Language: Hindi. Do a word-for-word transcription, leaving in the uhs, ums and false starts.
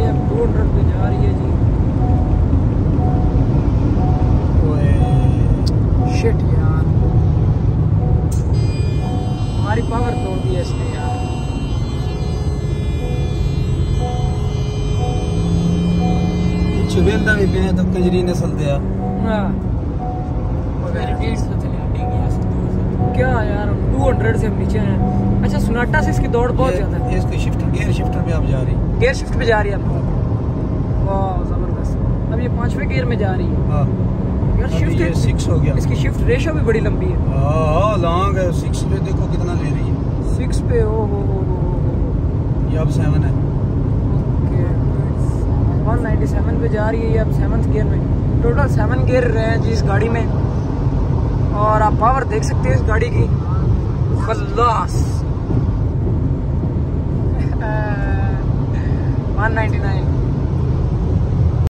है, टू हंड्रेड पे जा रही है जी। शिट यार, हमारी पावर तोड़ दी है इसने यार। चुबेलदा भी पे तो कजरी नस्ल दिया। हां क्या यार, टू हंड्रेड से हम नीचे हैं। अच्छा सोनाटा से इसकी दौड़ बहुत ज्यादा है। इसकी शिफ्टर गियर शिफ्टर पे आप जा रही, गियर शिफ्ट पे जा रही है। वाह जबरदस्त। अब ये पांचवें गियर में जा रही है। हाँ यार शिफ्ट ये सिक्स हो गया। इसकी शिफ्ट रेशो भी बड़ी लंबी है। हाँ लॉन्ग है। सिक्स पे देखो कितना ले रही है। सिक्स पे ओ हो हो हो ये अब सेवन है। ओके वन नाइन्टी सेवन पे जा रही है ये अब सेवंथ गियर में। टोटल सेवन गियर रहे हैं जी इस गाड़ी में। और आप पावर देख सकते हैं इस गाड़ी की, खल्लास। One ninety nine